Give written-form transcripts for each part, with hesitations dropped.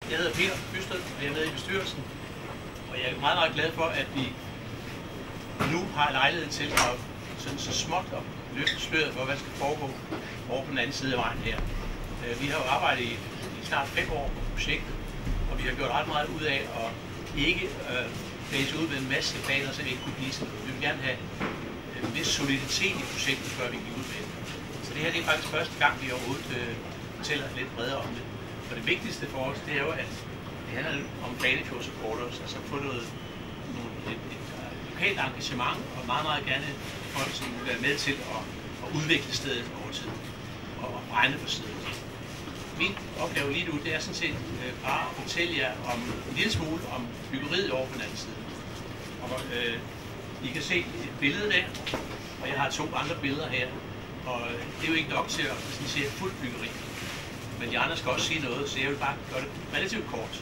Jeg hedder Peter Bysted, og jeg er med i bestyrelsen. Og jeg er meget, meget glad for, at vi nu har lejlighed til at sådan så småt at løfte sløret for, hvad der skal foregå over på den anden side af vejen her. Vi har jo arbejdet i snart 5 år på projektet, og vi har gjort ret meget ud af at ikke blæse ud med en masse planer, så vi ikke kunne blive sådan. Vi vil gerne have en vis soliditet i projektet, før vi gik ud med det. Så det her det er faktisk første gang, vi overhovedet fortæller lidt bredere om det. Og det vigtigste for os, det er jo, at det handler om Banefjord Supporters, altså få et lokalt engagement, og meget, meget gerne folk, som vil være med til at udvikle stedet over tid, og brænde for stedet. Min opgave lige nu, det er sådan set bare at fortælle jer om en lille smule om byggeriet over på den anden side. Og I kan se et billede der, og jeg har 2 andre billeder her. Og det er jo ikke nok til at se et fuldt byggeri. Men de andre skal også sige noget, så jeg vil bare gøre det relativt kort.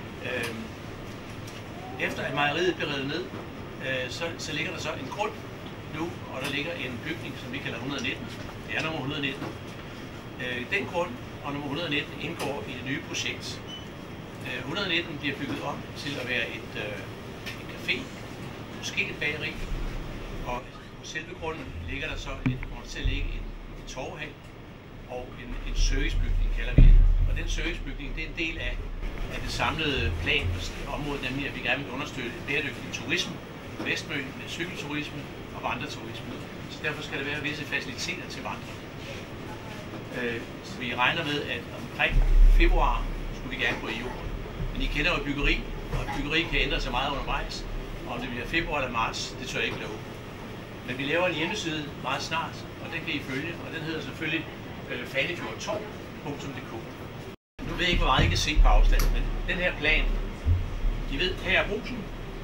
Efter at mejeriet blev revet ned, så ligger der så en grund nu, og der ligger en bygning, som vi kalder 119. Det er nummer 119. Den grund og nummer 119 indgår i det nye projekt. 119 bliver bygget om til at være en café, måske et bageri, og på selve grunden ligger der så kommer der til at ligge en torvehal og en servicebygning, kalder vi det. Og den servicebygning, det er en del af det samlede plan på området, nemlig at vi gerne vil understøtte bæredygtig turisme, Vestmøen med cykelturisme og vandreturisme. Så derfor skal der være visse faciliteter til vandring. Så vi regner med, at omkring februar skulle vi gerne gå i jord. Men I kender jo byggeri, og byggeri kan ændre sig meget undervejs. Og om det bliver februar eller marts, det tør jeg ikke love. Men vi laver en hjemmeside meget snart, og den kan I følge, og den hedder selvfølgelig fanefjordtorv.dk. Nu ved jeg ikke, hvor meget I kan se på afstand, men den her plan, I ved, her er brusen,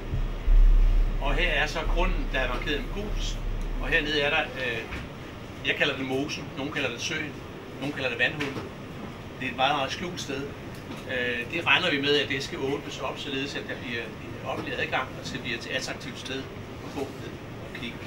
og her er så grunden, der er markeret med gult, og hernede er der, jeg kalder det mosen, nogen kalder det søen, nogen kalder det vandhunden. Det er et meget, meget skjult sted. Det regner vi med, at det skal åbnes op, således at der bliver en offentlig adgang, og så bliver det et attraktivt sted at gå ned og kigge.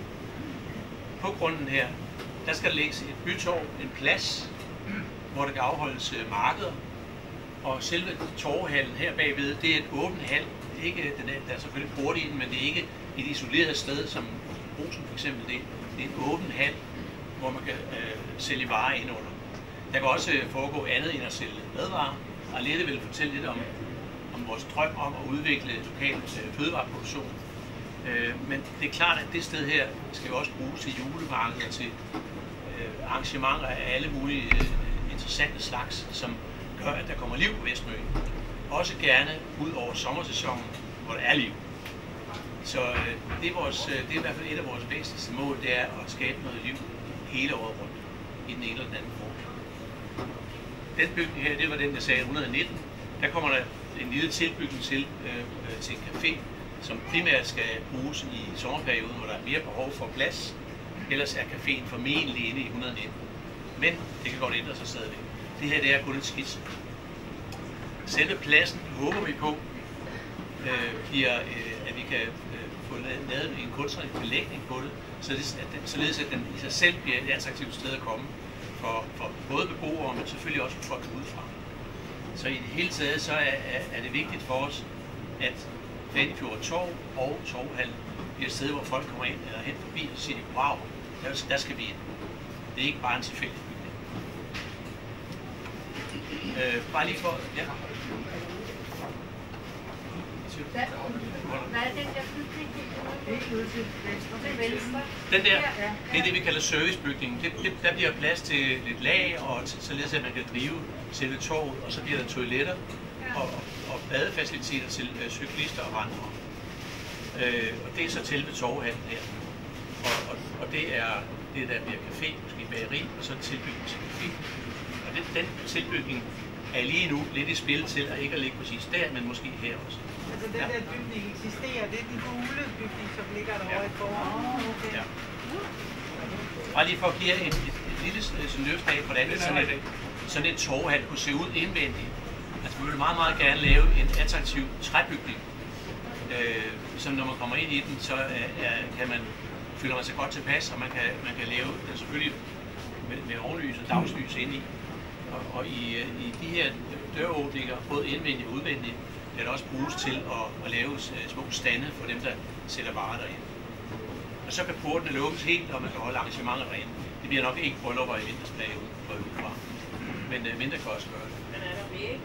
På grunden her, der skal der lægges et bytorv, en plads, hvor der kan afholdes markeder. Og selve torvehallen her bagved, det er et åbent hal. Ikke, der er selvfølgelig port i den, men det er ikke et isoleret sted, som Brusen for eksempel det. Det er en åben hal, hvor man kan sælge varer indunder. Der kan også foregå andet end at sælge madvarer. Og Lette vil fortælle lidt om vores drøm om at udvikle lokal fødevareproduktion. Men det er klart, at det sted her skal jo også bruges til julemarkeder, til arrangementer af alle mulige interessante slags, som gør, at der kommer liv på Vestmøen. Også gerne ud over sommersæsonen, hvor der er liv. Så det er i hvert fald et af vores væsentligste mål, det er at skabe noget liv hele året rundt, i den ene eller den anden form. Den bygning her, det var den, jeg sagde, 119. Der kommer der en lille tilbygning til en café, som primært skal bruges i sommerperioden, hvor der er mere behov for plads. Ellers er caféen formentlig inde i 119. Men det kan godt ændre sig stadigvæk. Det her det er kun et skitse. Selve pladsen håber vi på, at vi kan få lavet en kunstnerisk belægning på det, således at den i sig selv bliver et attraktivt sted at komme for både beboere, men selvfølgelig også for folk udefra. Så i det hele taget så er det vigtigt for os, at Fanefjord Torv og Torvhallen bliver et sted, hvor folk kommer ind eller hen forbi og siger, wow, der skal vi ind. Det er ikke bare en tilfældig bygning. Bare lige for... Ja. Hvad er den der bygning? Den der, det er det, vi kalder servicebygningen. Der bliver plads til lidt lag, og således at man kan drive selve torvet, og så bliver der toiletter og badefaciliteter til cyklister og vandrere. Og det er så til ved torvehallen her. Og det er det, der bliver café, måske bageri, og så tilbygning til café. Og den tilbygning er lige nu lidt i spil til at ikke at ligge præcis der, men måske her også. Altså den der bygning eksisterer, det er den gule bygning, som ligger derovre i foran. Okay. Ja. Bare lige for at give et lille løft af, hvordan sådan et torvehal kunne se ud indvendigt. Altså vi vil meget, meget gerne lave en attraktiv træbygning, som når man kommer ind i den, så føler man sig godt tilpas, og man kan lave den selvfølgelig med ovenlys og dagslys ind i. Og i de her døråbninger, både indvendigt og udvendigt, kan det også bruges til at lave små stande for dem, der sætter varer derind. Og så kan portene lukkes helt, og man kan holde arrangementer derinde. Det bliver nok ikke bryllupper i vintersperioden på udefra, men vinter kan også gøre det. Men er der væg?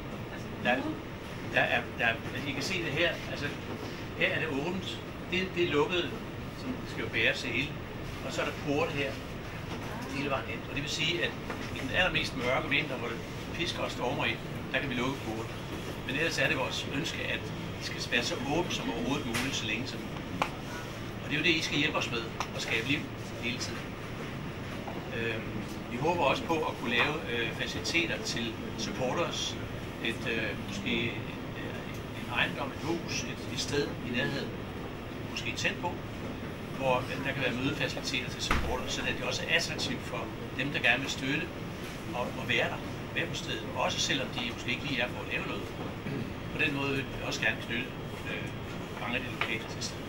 I kan se det her, altså her er det åbent, det er lukket, som skal jo bære sele, og så er der porte her, hele vejen ind. Og det vil sige, at i den allermest mørke vinter, hvor det pisker og stormer i, der kan vi lukke porten. Men ellers er det vores ønske, at det skal være så åbent som overhovedet muligt, så længe som muligt. Og det er jo det, I skal hjælpe os med, at skabe liv hele tiden. Vi håber også på at kunne lave faciliteter til supporters, måske en ejendom, et hus, et sted i nærheden, måske tæt på, hvor der kan være mødefaciliteter til supporters, så det også er attraktivt for dem, der gerne vil støtte og være der, være på stedet, også selvom de måske ikke lige er for at lave noget. På den måde vil vi også gerne knytte mange af de lokale til stedet.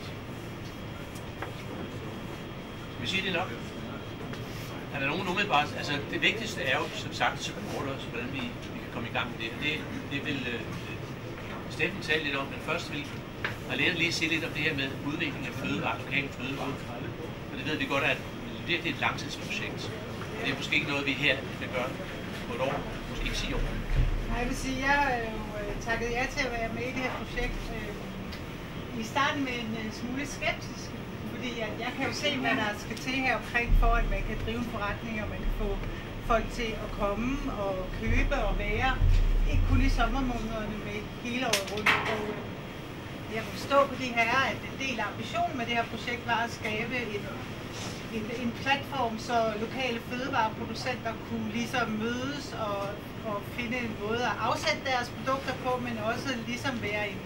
Skal vi sige det nok? Er der nogen umiddelbart? Altså det vigtigste er jo som sagt supporters, hvordan vi kan komme i gang med det. Det vil Steffen tale lidt om, men først vil jeg lige sige lidt om det her med udvikling af fødevarer, lokale fødevarer. Og det ved vi godt, at det er et langtidsprojekt. Det er måske ikke noget, vi her vil gøre på et år, måske ikke 10 år. Jeg vil sige, jeg har jo takket ja til at være med i det her projekt. I starten med en smule skeptisk, fordi jeg kan jo se, hvad der skal til her omkring, for at man kan drive en forretning, og man kan få folk til at komme og købe og være, ikke kun i sommermånederne, med hele året rundt. Og jeg må forstå på de her, at en del af ambitionen med det her projekt var at skabe en platform, så lokale fødevareproducenter kunne ligesom mødes og finde en måde at afsætte deres produkter på, men også ligesom være et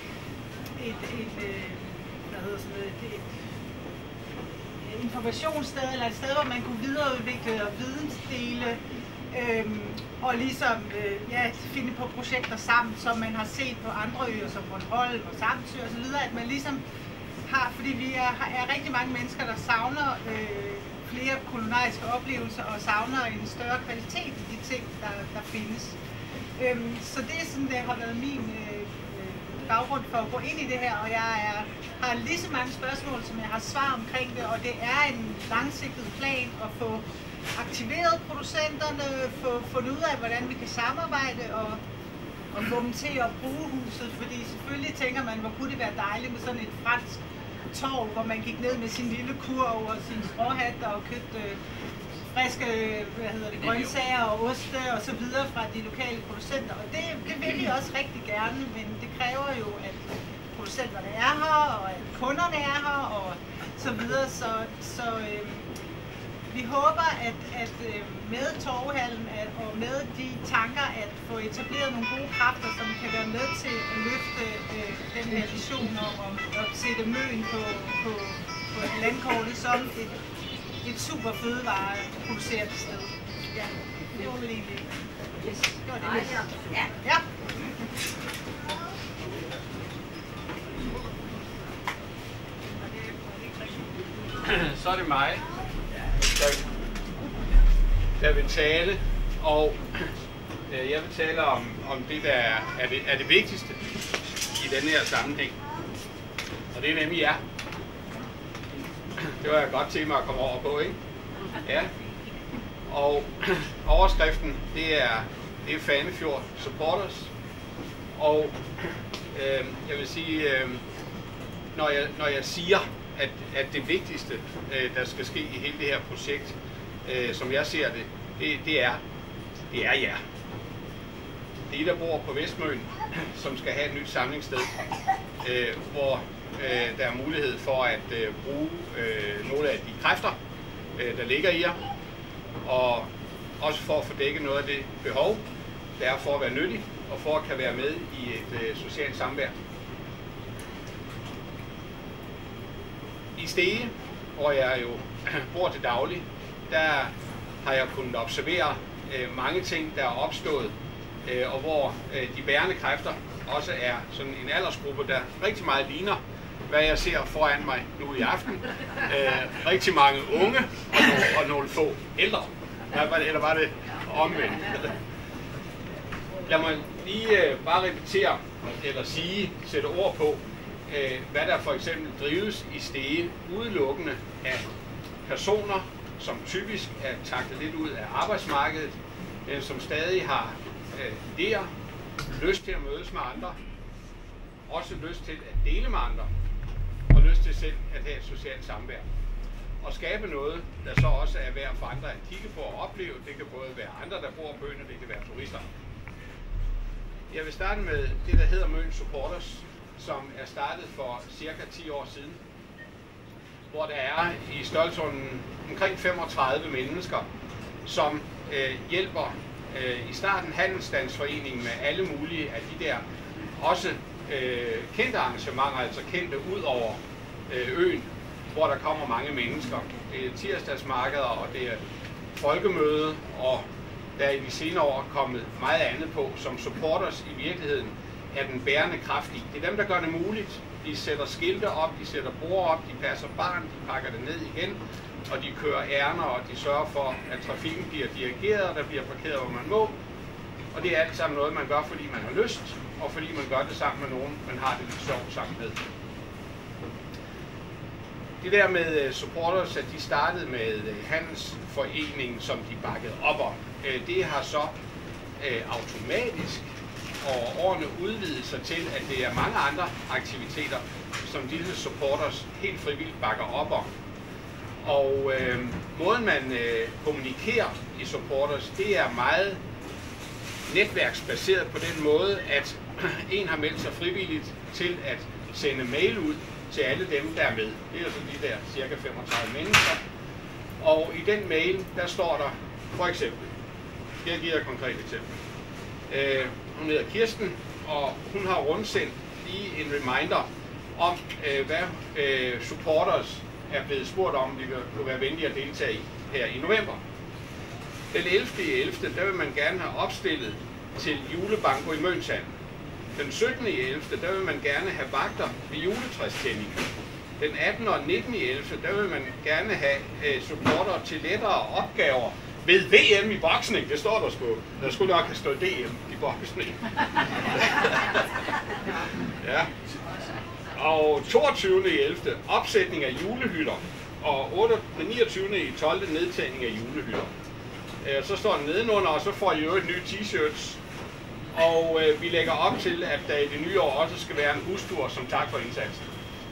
informationssted, eller et sted, hvor man kunne videreudvikle og vidensdele, og ligesom finde på projekter sammen, som man har set på andre øer, som Bornholm og Samsø og så videre, at man ligesom har, fordi vi er rigtig mange mennesker, der savner flere kulinariske oplevelser og savner en større kvalitet i de ting, der findes. Så det er sådan, det har været min baggrund for at gå ind i det her, og jeg har lige så mange spørgsmål, som jeg har svar omkring det, og det er en langsigtet plan at få aktiveret producenterne, få fundet ud af, hvordan vi kan samarbejde og få dem til at bruge huset, fordi selvfølgelig tænker man, hvor kunne det være dejligt med sådan et fransk torv, hvor man gik ned med sin lille kurv og sin stråhat og købte friske grøntsager og oste og så videre fra de lokale producenter. Og det vil vi også rigtig gerne, men det kræver jo, at producenterne er her, og at kunderne er her, og så videre. Så vi håber, at med Torvehallen og med de tanker, at få etableret nogle gode kræfter, som kan være med til at løfte den her vision om at sætte Møn på landkortet som et super fødevareproducerende sted. Ja, det var vel egentlig. Yes, det var det. Ja. Ja. Så er det mig, der vil tale, og jeg vil tale om det, der er det vigtigste i denne her sammenhæng. Og det er nemlig jer. Det var jeg godt til mig at komme over på, ikke? Ja. Og overskriften, det er Fanefjord Supporters. Og jeg vil sige, når jeg siger, at det vigtigste, der skal ske i hele det her projekt, som jeg ser det er jer. Det er I, der bor på Vestmøn, som skal have et nyt samlingssted, hvor der er mulighed for at bruge nogle af de kræfter, der ligger i jer, og også for at få dækket noget af det behov, der er for at være nyttig, og for at kan være med i et socialt samvær. I Stege, hvor jeg jo bor til daglig, der har jeg kunnet observere mange ting, der er opstået, og hvor de bærende kræfter også er sådan en aldersgruppe, der rigtig meget ligner, hvad jeg ser foran mig nu i aften. Rigtig mange unge og nogle få ældre. Eller var det omvendt? Lad mig lige bare repetere, eller sætte ord på, hvad der for eksempel drives i Stege udelukkende af personer, som typisk er takket lidt ud af arbejdsmarkedet, men som stadig har idéer, lyst til at mødes med andre, også lyst til at dele med andre, og lyst til selv at have et socialt samvær. Og skabe noget, der så også er værd for andre at kigge på og opleve. Det kan både være andre, der bor på øen, og det kan være turister. Jeg vil starte med det, der hedder Møns Supporters, som er startet for cirka 10 år siden, hvor der er i størrelsesordenen omkring 35 mennesker, som hjælper i starten Handelsstandsforeningen med alle mulige af de der også kendte arrangementer, altså kendte ud over øen, hvor der kommer mange mennesker. Det er tirsdagsmarkeder, og det er folkemøde, og der er i de senere år kommet meget andet på, som Supporters i virkeligheden er den bærende kraft i. Det er dem, der gør det muligt. De sætter skilte op, de sætter borde op, de passer barn, de pakker det ned igen, og de kører ærner, og de sørger for, at trafikken bliver dirigeret, og der bliver parkeret, hvor man må. Og det er alt sammen noget, man gør, fordi man har lyst, og fordi man gør det sammen med nogen, man har det lidt sjovt sammen med. Det der med Supporters, at de startede med Handelsforeningen, som de bakkede op om, det har så automatisk og årene udvidet sig til, at det er mange andre aktiviteter, som disse Supporters helt frivilligt bakker op om. Og måden man kommunikerer i Supporters, det er meget netværksbaseret på den måde, at en har meldt sig frivilligt til at sende mail ud til alle dem, der er med. Det er altså de der cirka 35 mennesker. Og i den mail, der står der for eksempel, jeg giver et konkret eksempel. Hun hedder Kirsten, og hun har rundsendt lige en reminder om, hvad Supporters er blevet spurgt om, de kunne være venlige at deltage i her i november. Den 11.11., der vil man gerne have opstillet til julebanko i Mønshallen. Den 17.11., der vil man gerne have vagter ved juletræstændingen. Den 18. og 19.11., der vil man gerne have supporter til lettere opgaver ved VM i boksning. Det står der sgu. Der skulle nok have stået DM i boksning. Ja. Og 22.11. opsætning af julehytter. Og 29.12. nedtagning af julehytter. Så står den nedenunder, og så får I jo et nye t-shirts. Og vi lægger op til, at der i det nye år også skal være en bustur som tak for indsatsen.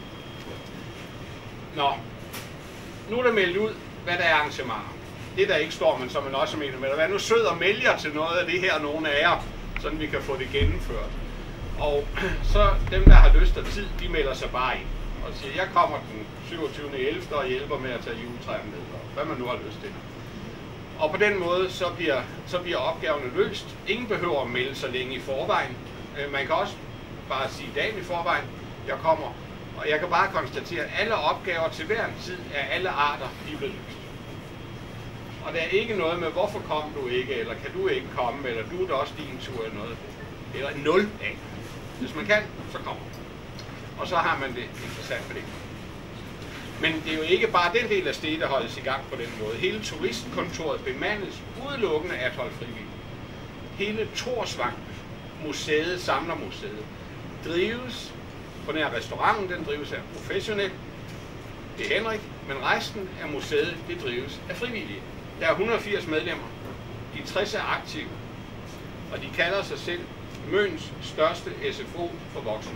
Nå, nu er der meldt ud, hvad der er arrangementer. Det der ikke står, men som man også mener med, at være nu sød og meld jer til noget af det her, nogle af jer, sådan vi kan få det gennemført. Og så dem, der har lyst og tid, de melder sig bare ind og siger, jeg kommer den 27.11. og hjælper med at tage juletræerne ned, og hvad man nu har lyst til. Og på den måde, så bliver opgaverne løst. Ingen behøver at melde sig længe i forvejen. Man kan også bare sige dagen i forvejen, jeg kommer. Og jeg kan bare konstatere, at alle opgaver til hver en tid af alle arter, de er blevet løst. Og der er ikke noget med, hvorfor kom du ikke, eller kan du ikke komme, eller du er da også din tur, eller noget. Eller 0 af. Hvis man kan, så kommer. Og så har man det interessant med det. Men det er jo ikke bare den del af stedet, der holdes i gang på den måde. Hele turistkontoret bemandes udelukkende af 12 frivillige. Hele Torsvang museet, Samlermuseet, drives på den her restauranten, den drives af professionelt. Det er Henrik, men resten af museet, det drives af frivillige. Der er 180 medlemmer. De 60 er aktive, og de kalder sig selv Møns største SFO for voksne.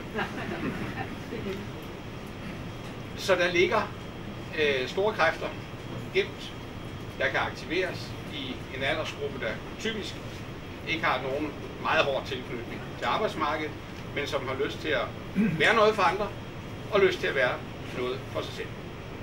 Så der ligger store kræfter gemt, der kan aktiveres i en aldersgruppe, der typisk ikke har nogen meget hård tilknytning til arbejdsmarkedet, men som har lyst til at være noget for andre, og lyst til at være noget for sig selv.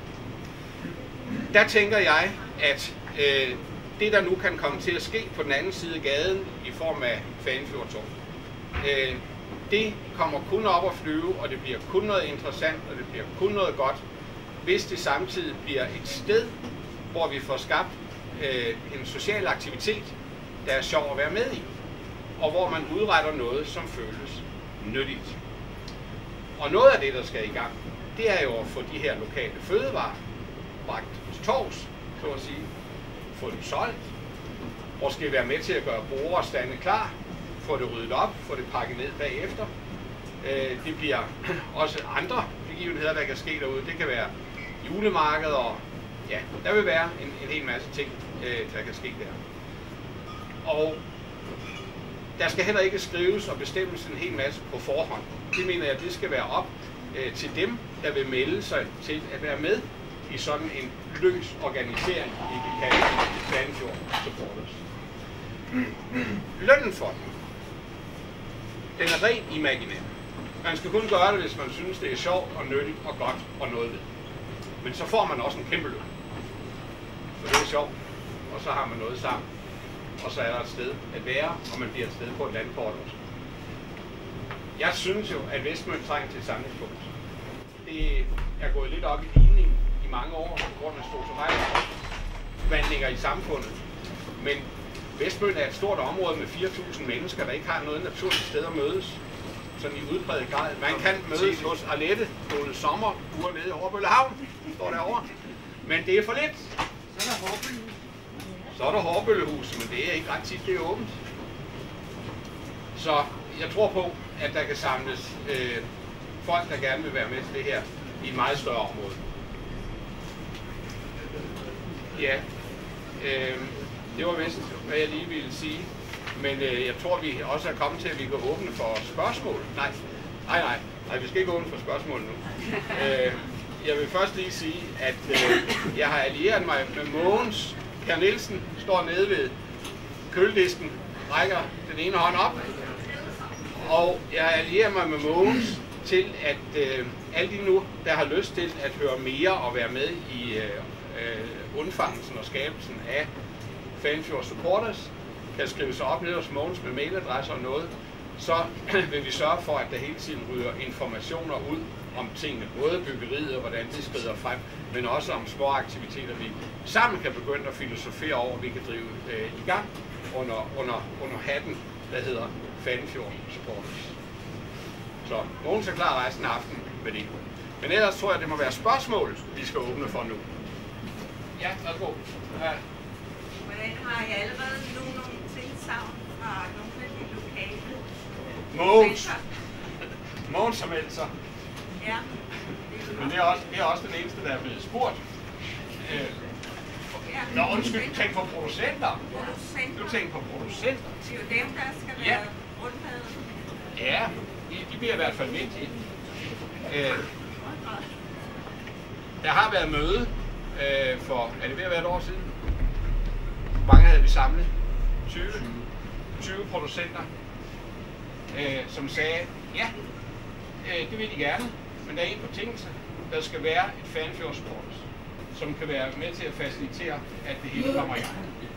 Der tænker jeg, at det der nu kan komme til at ske på den anden side af gaden i form af Fanefjordtorv, det kommer kun op at flyve, og det bliver kun noget interessant, og det bliver kun noget godt, hvis det samtidig bliver et sted, hvor vi får skabt en social aktivitet, der er sjov at være med i, og hvor man udretter noget, som føles nyttigt. Og noget af det, der skal i gang, det er jo at få de her lokale fødevarer bragt til torvs, så at sige, få dem solgt, måske være med til at gøre borde og stande klar, få det ryddet op, få det pakket ned bagefter. Det bliver også andre begivenheder, der kan ske derude. Det kan være julemarked, og ja, der vil være en hel masse ting, der kan ske der. Og der skal heller ikke skrives og bestemmes en hel masse på forhånd. Det mener jeg, det skal være op til dem, der vil melde sig til at være med i sådan en løs organisering, vi kan kalde Sandefjord Supporters. Lønnen for den er rent imaginær. Man skal kun gøre det, hvis man synes, det er sjovt og nyttigt og godt og noget ved. Men så får man også en kæmpe løn. Så det er sjovt, og så har man noget sammen. Og så er der et sted at være, og man bliver et sted på et landkort også. Jeg synes jo, at Vestmøn trænger til et samlingspunkt. Det er gået lidt op i ligningen i mange år, på grund af strukturelle forvandlinger i samfundet. Men Vestmøn er et stort område med 4.000 mennesker, der ikke har noget naturligt sted at mødes. Sådan i udbredt grad. Man kan mødes hos Arlette nogle sommeruger nede i Hårbøllehavn, står derovre. Men det er for lidt. Så er der Hårbøllehuset, men det er ikke ret tit, det er åbent. Så jeg tror på, at der kan samles folk, der gerne vil være med til det her i et meget større område. Ja, det var vist, hvad jeg lige ville sige. Men jeg tror, vi også er kommet til, at vi kan åbne for spørgsmål. Nej, vi skal ikke åbne for spørgsmål nu. Jeg vil først lige sige, at jeg har allieret mig med Mogens. Kjær Nielsen står nede ved køledisken, rækker den ene hånd op. Og jeg allierer mig med Mogens til, at alle de nu, der har lyst til at høre mere og være med i undfangelsen og skabelsen af Sandefjord Supporters, kan skrive sig op ned hos Mogens med mailadresse og noget, så vil vi sørge for, at der hele tiden ryger informationer ud om tingene, både byggeriet og hvordan det skrider frem, men også om små aktiviteter, vi sammen kan begynde at filosofere over, vi kan drive i gang under hatten, der hedder Sandefjord Supporters. Så Mogens er klar resten af aftenen med det. Men ellers tror jeg, det må være spørgsmål, vi skal åbne for nu. Ja, værsgo. Ja. Hvordan har I allerede nogle tilsagn fra nogle af de lokale? Mogens har meldt sig. Ja. Men det er også den eneste, der er blevet spurgt. Nå, undskyld, tænk på producenter. Du tænker på producenter. Det er jo dem, der skal være grundlaget. Ja, de bliver i hvert fald vigtige. Der har været møde for, er det ved at være et år siden? Hvor mange havde vi samlet? 20 producenter, som sagde, ja, det vil de gerne, men der er en betingelse. Der skal være et Sandefjord Supporters, som kan være med til at facilitere, at det hele kommer i gang.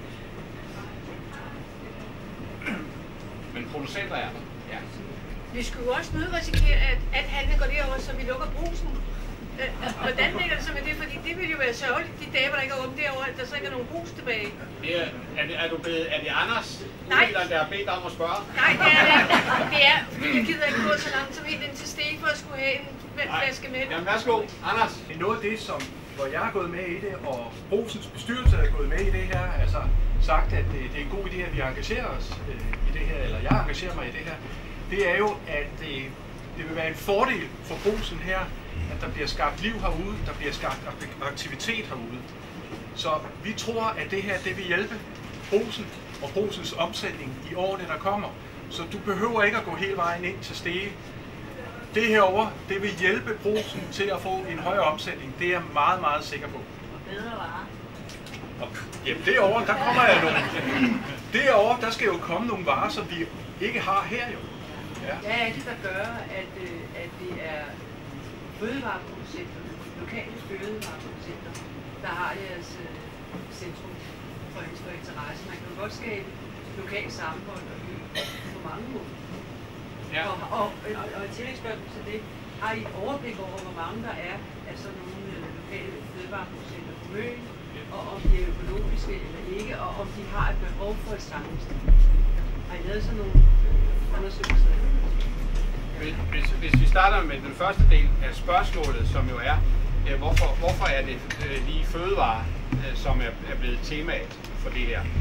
Men producenter er der, ja. Vi skulle jo også risikere, at handlen går derover, så vi lukker Brugsen. Hvordan ligger det så med det? Fordi det ville jo være sørgeligt, de dage, hvor der ikke er åbent derovre, at der så ikke er nogen Brugsen tilbage. Er det Anders, der har bedt om at spørge? Nej, det er jeg gider ikke gå så langt som helt ind til Stege for at skulle have en flaske med. Jamen værsgo, Anders. Noget af det, hvor jeg har gået med i det, og Brugsens bestyrelse er gået med i det her, altså sagt, at det er en god idé, at vi engagerer os i det her, eller jeg engagerer mig i det her, det er jo, at det vil være en fordel for Brugsen her, at der bliver skabt liv herude, der bliver skabt aktivitet herude. Så vi tror, at det her, det vil hjælpe Brugsen og Brugsens omsætning i årene, der kommer. Så du behøver ikke at gå hele vejen ind til Stege. Det herovre, det vil hjælpe Brugsen til at få en højere omsætning. Det er jeg meget, meget sikker på. Og bedre varer. Jamen derovre, der kommer jeg nogle. Derovre, der skal jo komme nogle varer, som vi ikke har her jo. Ja. Hvad er det, der gør, at det er fødevareproducenter, lokale fødevareproducenter, der har jeres centrum for interesse? Man kan jo godt skabe lokalt sammenhold på mange måder. Ja. Og et tillægsspørgsmål til det, har I overblik over, hvor mange der er af sådan nogle lokale fødevareproducenter på Møn, og om de er økologiske eller ikke, og om de har et behov for et samlingssted? Har I lavet sådan nogle undersøgelser? Hvis vi starter med den første del af spørgsmålet, som jo er, hvorfor er det lige fødevare, som er blevet temaet for det her?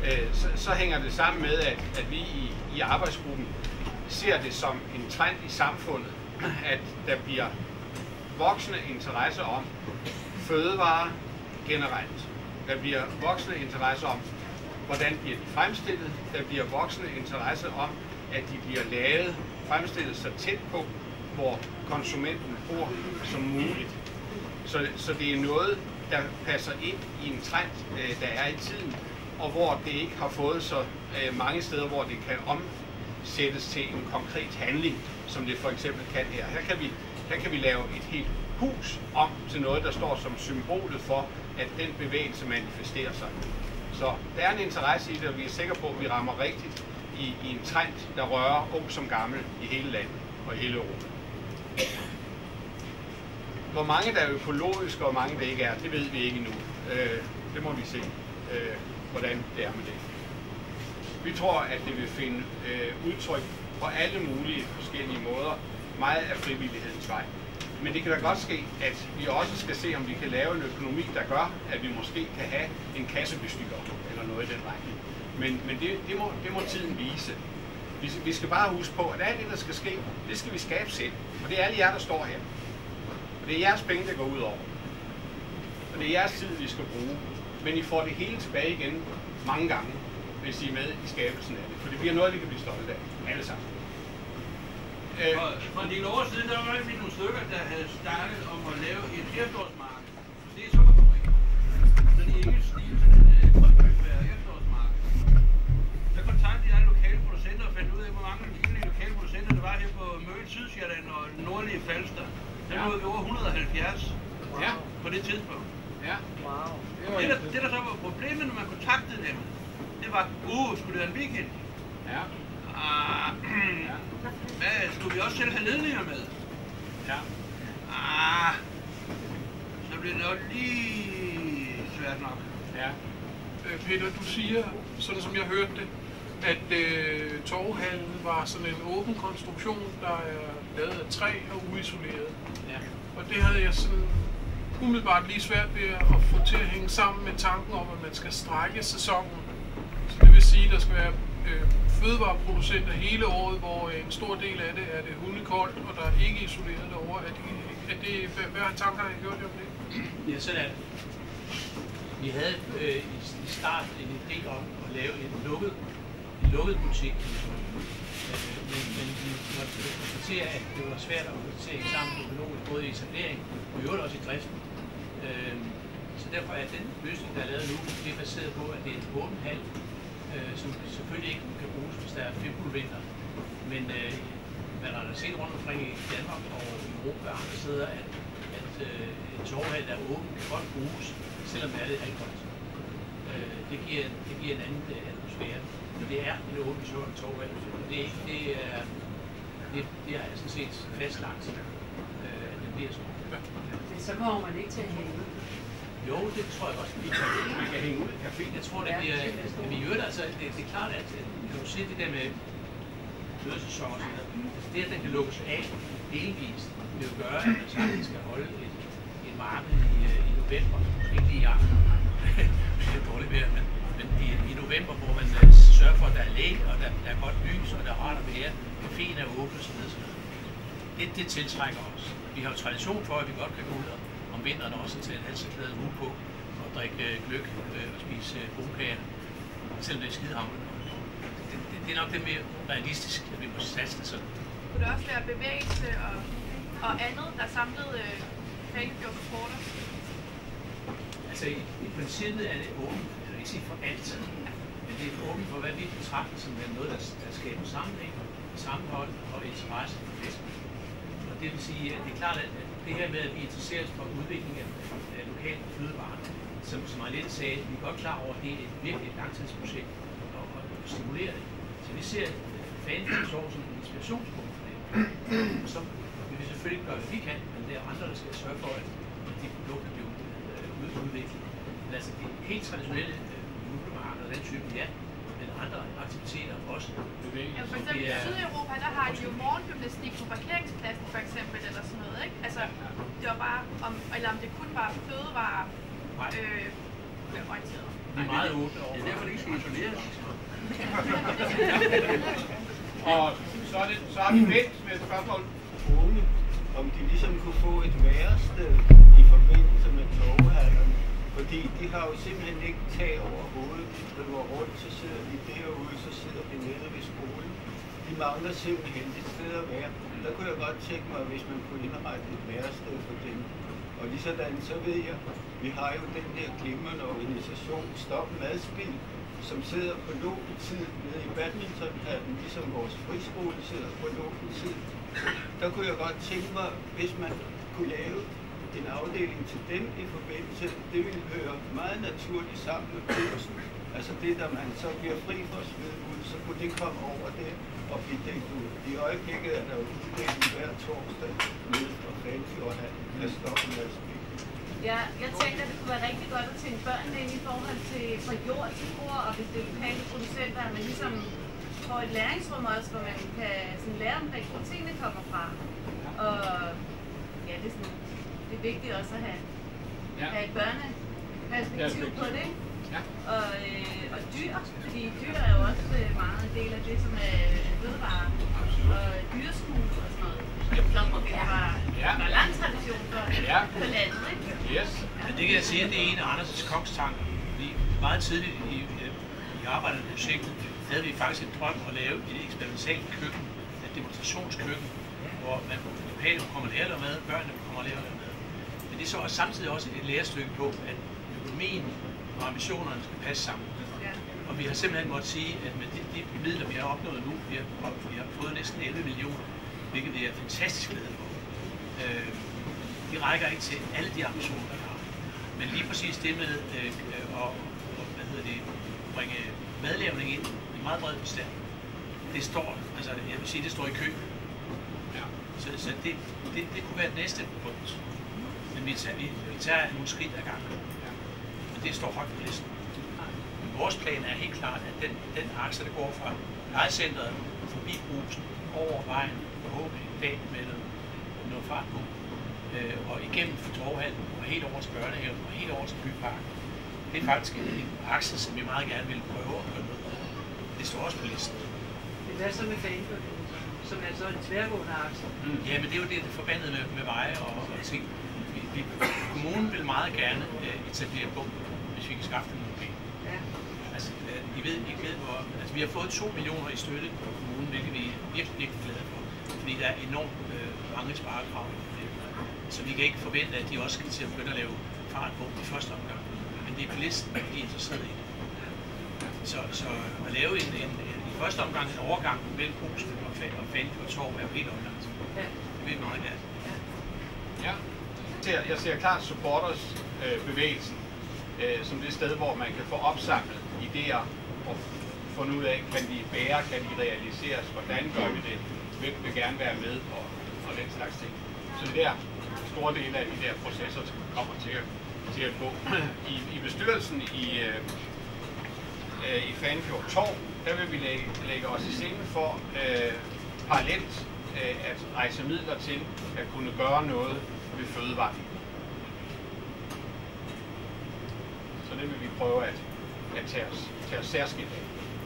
så hænger det sammen med, at vi i arbejdsgruppen ser det som en trend i samfundet, at der bliver voksende interesse om fødevarer generelt. Der bliver voksende interesse om, hvordan bliver de fremstillet. Der bliver voksende interesse om, at de bliver fremstillet så tæt på, hvor konsumenten bor som muligt. Så det er noget, der passer ind i en trend, der er i tiden, og hvor det ikke har fået så mange steder, hvor det kan omsættes til en konkret handling, som det for eksempel kan her. Her kan vi lave et helt hus om til noget, der står som symbolet for, at den bevægelse manifesterer sig. Så der er en interesse i det, og vi er sikre på, at vi rammer rigtigt i en trend, der rører ung som gammel i hele landet og i hele Europa. Hvor mange der er økologiske, og hvor mange der ikke er, det ved vi ikke endnu. Det må vi se, hvordan det er med det. Vi tror, at det vil finde udtryk på alle mulige forskellige måder, meget af frivillighedens vej. Men det kan da godt ske, at vi også skal se, om vi kan lave en økonomi, der gør, at vi måske kan have en kassebestyrer eller noget i den retning. Men det må tiden vise. Vi skal bare huske på, at alt det, der skal ske, det skal vi skabe selv. Og det er alle jer, der står her. Og det er jeres penge, der går ud over. Og det er jeres tid, vi skal bruge. Men I får det hele tilbage igen mange gange, hvis I er med i skabelsen af det. For det bliver noget, vi kan blive stolte af. Alle sammen. For en del år siden, der var vi nogle stykker, der havde startet om at lave et efterårsmarked. Det er sukkerfabrik. Så det er ikke stil, sådan en grønkøbsvær efterårsmarked. Så kontaktede jeg lokale producenter og fandt ud af, hvor mange lokale producenter der var her på Møl, Sydsjælland og nordlige Falster. Der var vi over 170 på det tidspunkt. Ja. Wow. Det der så var problemet, når man kontaktede dem, det var, skulle det være en weekend? Ja. Hvad, skulle vi også selv have ledninger med? Ja. Så bliver det nok lige svært nok. Ja. Peter, du siger, sådan som jeg hørte det, at torvhallen var sådan en åben konstruktion, der er lavet af træ og uisoleret. Ja. Og det havde jeg sådan umiddelbart lige svært ved at få til at hænge sammen med tanken om, at man skal strække sæsonen. Så det vil sige, at der skal være fødevareproducenter hele året, hvor en stor del af det er det hundekoldt, og der er ikke isoleret derovre. Hvad har tankerne gjort om det? Ja, sådan er det. Vi havde i starten en idé om at lave en lukket butik. Men vi måtte konstatere, at det var svært at konstatere sammen økonomisk, både i etablering og i øvrigt også i driften. Så derfor er den løsning, der er lavet nu, det er baseret på, at det er en åben hal, som selvfølgelig ikke kan bruges, hvis der er fimpulvinter. Men man har da set rundt omkring i Danmark og Europa og andre steder, at en torvhal, der er åben, kan godt bruges, selvom det er lidt halvkoldt. Det giver en anden atmosfære. Men det er en åben torvhal. Det er sådan set fastlagt, at det bliver sådan. Men så kommer man ikke til at hænge ud. Jo, det tror jeg også, vi kan hænge ud i caféen. Jeg tror, det bliver... vi gør det, altså, det er klart, at når du siger det der med mødesæson og sådan noget, altså det, at den kan lukkes af delvist, vil jo gøre, at man sagtens skal holde et marked i november, måske ikke lige i aften. Det er dårligt vejr, men i november, hvor man sørger for, at der er læg, og der er godt lys, og der er rart at være, caféen er åben og sådan noget. Det tiltrækker os. Vi har jo tradition for, at vi godt kan gå ud om vinteren også til en halserklædet hue på og drikke gløgg og spise brunkager, selvom det er skidehamrende. Det er nok det mere realistisk, at vi må satse det sådan. Kunne det også være bevægelse og andet, der samlede Fanefjord Supporter? Altså i princippet er det åbent, jeg vil ikke sige for alt, men det er åbent for, hvad vi betragter som noget, der skaber sammenhæng, sammenhold og interesse for festen. Og det vil sige, at det er klart, at det her med, at vi interesserer os for udvikling af lokale fødevarer, som Marlene sagde, vi er godt klar over, at det er virkelig et langtidsprojekt og stimulere det. Så vi ser Fanefjord som en inspirationspunkt for det. Så vil vi selvfølgelig gøre, hvad vi kan, men det er andre, der skal sørge for, at de produkter bliver udviklet. Men altså det helt traditionelle julemarked og den type, ja, men andre aktiviteter også. Ja, for eksempel i Sydeuropa, der har de jo morgengymnastik på parkeringspladsen for eksempel, eller sådan noget, ikke? Altså, det var bare, eller om det kun var fødevare orienteret. Vi er meget åbne over. Det er derfor, det ikke skal isoleres. Og så har vi vendt med et spørgsmål. Unge, om de ligesom kunne få et værested i forbindelse med torvehallerne. Fordi de har jo simpelthen ikke tag over hovedet. Når du er rundt, så sidder de derude, så sidder de nede ved skolen. De mangler simpelthen et sted at være. Der kunne jeg godt tænke mig, hvis man kunne indrette et værested for dem. Og lige sådan, så ved jeg, vi har jo den der glimrende organisation Stop Madspild, som sidder på lånetid nede i badmintonhallen, ligesom vores friskole sidder på lånetid. Der kunne jeg godt tænke mig, hvis man kunne lave en afdeling til dem i forbindelse, det ville høre meget naturligt sammen med kursen. Altså det, der man så bliver fri for at smide ud, så kunne det komme over det og blive dækket ud. I øjeblikket er der jo uddelt hver torsdag nede fra Fanfjordhallen med Stop Madspild. Ja, jeg tænker, at det kunne være rigtig godt at tænke børnene ind i forhold til fra jord til bord, og hvis det er lokale producenter, at man ligesom får et læringsrum også, hvor man kan sådan lære omkring, hvor tingene kommer fra. Og ja, det er vigtigt også at have et børneperspektiv på det. Ja. Og dyr, fordi dyr er jo også meget en del af det, som er fødevare. Og dyreskue og sådan noget. Som var lang tradition for landet, ikke? Yes. Men det kan jeg sige, at det er en af Anders' kongstanker. Fordi meget tidligt i arbejdet med projektet, havde vi faktisk en drøm at lave et eksperimentalt køkken, et demonstrationskøkken, hvor man lokale kommer og lærer at lave mad, børnene kommer og lærer at lave mad. Men det er så også samtidig også et lærestykke på, at økonomien og ambitionerne skal passe sammen. Og vi har simpelthen måttet sige, at med de midler, vi har opnået nu, vi har fået næsten 11 millioner, hvilket vi er fantastisk glade for. De rækker ikke til alle de ambitioner, der har. Men lige præcis det med at bringe madlavning ind i meget bred forstand, det står, altså jeg vil sige, det står i kø. Ja. Så det kunne være det næste punkt. Men vi tager nogle skridt ad gangen. Men det står højt på listen. Men vores plan er helt klart, at den akse, der går fra lejecentret forbi Brugsen, over vejen, forhåbentlig en dag med noget fart på, og igennem Torvhallen, og helt over til børnehaven, og helt over til Byparken. Det er faktisk en akse, som vi meget gerne vil prøve at gøre noget. Det står også på listen. Hvad så med Fanfjordforbindelsen, som er så en tværgående akse? Ja, men det er jo det, der er forbandet med veje og ting. Kommunen vil meget gerne etablere pumper, hvis vi kan skaffe dem nogle penge. Ja. Altså, I ved hvor... Altså, vi har fået 2 millioner i støtte fra kommunen, hvilket vi er virkelig glade for. Fordi der er enormt mange sparekrav. Så vi kan ikke forvente, at de også skal til at begynde at lave fart på i første omgang. Men det er på listen, at de er interesseret i det. Så at lave i første omgang en overgang mellem Brugsen og Fanfjord Torv er jo helt oplagt. Ja. Det vil vi meget gerne. Ja. Jeg ser klart supporters bevægelsen som det sted, hvor man kan få opsamlet idéer og fundet ud af, kan de bære, kan de realiseres, hvordan gør vi det, hvem vil gerne være med og den slags ting. Så det er store dele af de der processer, som kommer til at gå. I bestyrelsen i Fanfjord Torv, der vil vi lægge os i scenen for parallelt at rejse midler til at kunne gøre noget ved fødevare. Så det vil vi prøve at tage os særskilt af.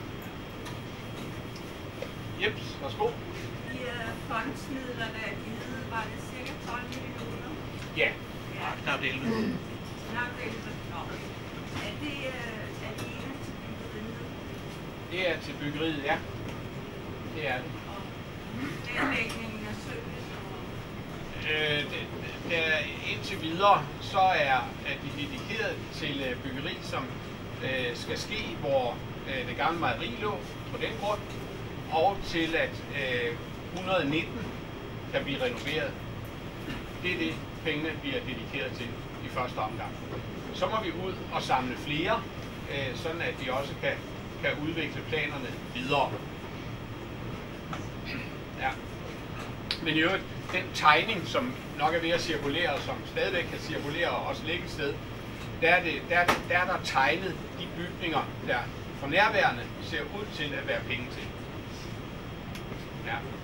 Jeps, værsgo. De fondsmidler, der er givet, var det cirka 12 millioner? Ja. Knap 11. Knap 11. Nå. Er det ene til byggeriet? Det er til byggeriet, ja. Det er det. Nedlægningen af service? Indtil videre, så er de dedikeret til byggeri, som skal ske, hvor det gamle mejeri lå på den grund, og til at 119 kan blive renoveret. Det er det, pengene bliver dedikeret til i første omgang. Så må vi ud og samle flere, sådan at vi også kan udvikle planerne videre. Ja. Men i øvrigt, den tegning, som nok er ved at cirkulere, og som stadigvæk kan cirkulere og også ligge et sted, der er der tegnet de bygninger, der for nærværende ser ud til at være penge til. Ja.